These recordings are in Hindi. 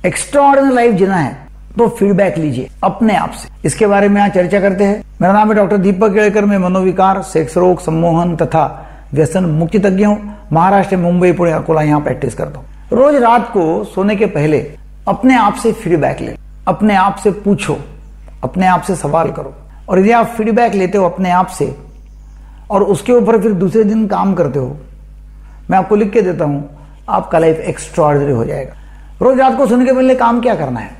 एक्स्ट्राऑर्डिनरी लाइफ जीना है तो फीडबैक लीजिए अपने आप से। इसके बारे में आज चर्चा करते हैं। मेरा नाम है डॉक्टर दीपक केड़कर। मैं मनोविकार, सेक्स रोग, सम्मोहन तथा व्यसन मुक्ति तज्ञ हूँ। महाराष्ट्र, मुंबई, पुणे, अकोला यहाँ प्रैक्टिस करता हूँ। रोज रात को सोने के पहले अपने आप से फीडबैक ले, अपने आप से पूछो, अपने आप से सवाल करो। और यदि आप फीडबैक लेते हो अपने आप से और उसके ऊपर फिर दूसरे दिन काम करते हो, मैं आपको लिख के देता हूं, आपका लाइफ एक्स्ट्राऑर्डिनरी हो जाएगा। रोज रात को सोने के पहले काम क्या करना है,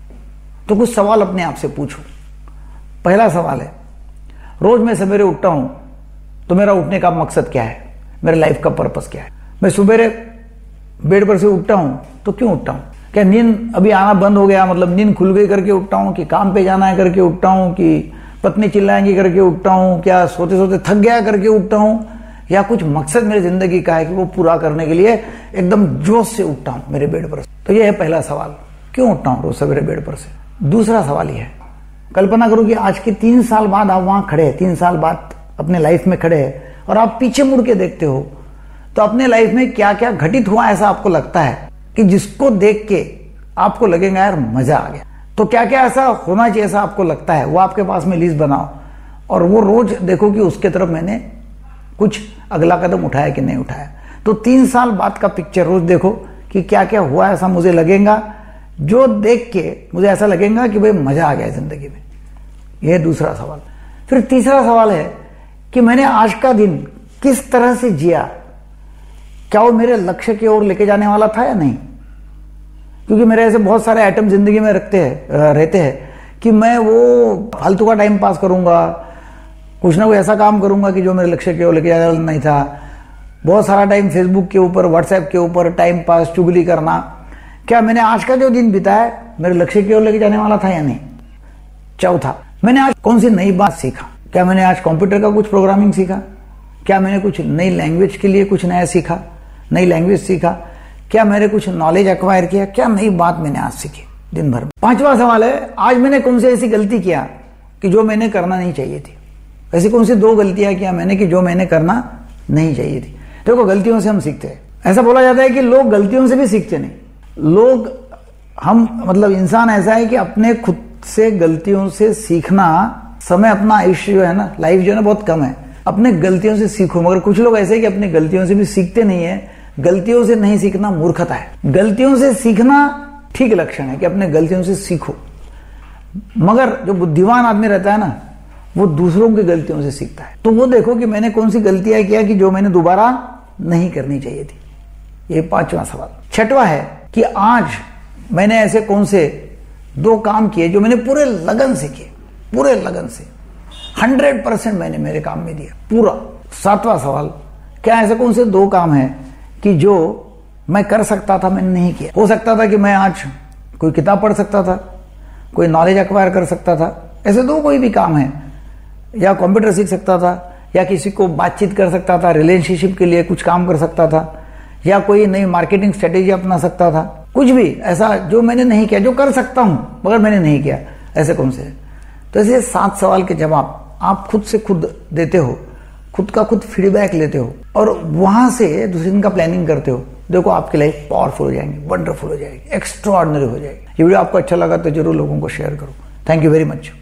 तो कुछ सवाल अपने आप से पूछो। पहला सवाल है, रोज मैं सवेरे उठता हूं तो मेरा उठने का मकसद क्या है, मेरे लाइफ का पर्पस क्या है। मैं सुबह बेड पर से उठता हूं तो क्यों उठता हूं? क्या नींद अभी आना बंद हो गया, मतलब नींद खुल गई करके उठता हूं, कि काम पे जाना है करके उठता हूं, कि पत्नी चिल्लाएंगी करके उठता हूं, क्या सोते सोते थक गया करके उठता हूं, या कुछ मकसद मेरी जिंदगी का है कि वो पूरा करने के लिए एकदम जोश से उठता हूं मेरे बेड पर से। तो ये है पहला सवाल, क्यों उठता हूं रोज सवेरे बेड पर से। दूसरा सवाल ये है, कल्पना करो कि आज के 3 साल बाद आप वहां खड़े हैं, 3 साल बाद अपने लाइफ में खड़े हैं और आप पीछे मुड़ के देखते हो तो अपने लाइफ में क्या क्या घटित हुआ ऐसा आपको लगता है कि जिसको देख के आपको लगेगा यार मजा आ गया। तो क्या क्या ऐसा होना चाहिए ऐसा आपको लगता है, वो आपके पास में लिस्ट बनाओ और वो रोज देखो कि उसके तरफ मैंने कुछ अगला कदम उठाया कि नहीं उठाया। तो 3 साल बाद का पिक्चर रोज देखो कि क्या क्या हुआ ऐसा मुझे लगेगा, जो देख के मुझे ऐसा लगेगा कि भाई मजा आ गया जिंदगी में। यह दूसरा सवाल। फिर तीसरा सवाल है कि मैंने आज का दिन किस तरह से जिया, क्या वो मेरे लक्ष्य की ओर लेके जाने वाला था या नहीं। क्योंकि मेरे ऐसे बहुत सारे आइटम जिंदगी में रहते हैं कि मैं वो फालतू का टाइम पास करूंगा, कुछ ना कुछ ऐसा काम करूंगा कि जो मेरे लक्ष्य की ओर लेके जाने वाला नहीं था। बहुत सारा टाइम फेसबुक के ऊपर, व्हाट्सएप के ऊपर टाइम पास, चुगली करना। क्या मैंने आज का जो दिन बिताया मेरे लक्ष्य की ओर लेके जाने वाला था या नहीं। चौथा, मैंने आज कौन सी नई बात सीखा, क्या मैंने आज कंप्यूटर का कुछ प्रोग्रामिंग सीखा, क्या मैंने कुछ नई लैंग्वेज के लिए कुछ नया सीखा, नई लैंग्वेज सीखा, क्या मैंने कुछ नॉलेज एक्वायर किया, क्या नई बात मैंने आज सीखी दिन भर में। पांचवा सवाल है, आज मैंने कौन सी ऐसी गलती किया कि जो मैंने करना नहीं चाहिए थी। ऐसी कौन सी 2 गलतियां किया मैंने कि जो मैंने करना नहीं चाहिए थी। देखो, गलतियों से हम सीखते हैं। ऐसा बोला जाता है कि लोग गलतियों से भी सीखते नहीं। लोग, हम मतलब इंसान ऐसा है कि अपने खुद से गलतियों से सीखना, समय अपना आयुष्य जो है ना, लाइफ जो है ना बहुत कम है। अपने गलतियों से सीखो। मगर कुछ लोग ऐसे कि अपनी गलतियों से भी सीखते नहीं है। गलतियों से नहीं सीखना मूर्खता है। गलतियों से सीखना ठीक लक्षण है कि अपने गलतियों से सीखो। मगर जो बुद्धिमान आदमी रहता है ना, वो दूसरों की गलतियों से सीखता है। तो वो देखो कि मैंने कौन सी गलतियां किया कि जो मैंने दोबारा नहीं करनी चाहिए थी। ये 5वां सवाल। 6वां है कि आज मैंने ऐसे कौन से 2 काम किए जो मैंने पूरे लगन से किए, पूरे लगन से 100% मैंने मेरे काम में दिया पूरा। 7वां सवाल, क्या ऐसे कौन से 2 काम है कि जो मैं कर सकता था मैंने नहीं किया। हो सकता था कि मैं आज कोई किताब पढ़ सकता था, कोई नॉलेज एक्वायर कर सकता था, ऐसे 2 कोई भी काम है, या कंप्यूटर सीख सकता था, या किसी को बातचीत कर सकता था, रिलेशनशिप के लिए कुछ काम कर सकता था, या कोई नई मार्केटिंग स्ट्रेटेजी अपना सकता था। कुछ भी ऐसा जो मैंने नहीं किया, जो कर सकता हूं मगर मैंने नहीं किया, ऐसे कौन से। तो ऐसे 7 सवाल के जवाब आप खुद से खुद देते हो, खुद का खुद फीडबैक लेते हो और वहां से दूसरे दिन का प्लानिंग करते हो। देखो, आपकी लाइफ पावरफुल हो जाएंगी, वंडरफुल हो जाएगी, एक्स्ट्राऑर्डिनरी हो जाएगी। ये वीडियो आपको अच्छा लगा तो जरूर लोगों को शेयर करो। Thank you very much.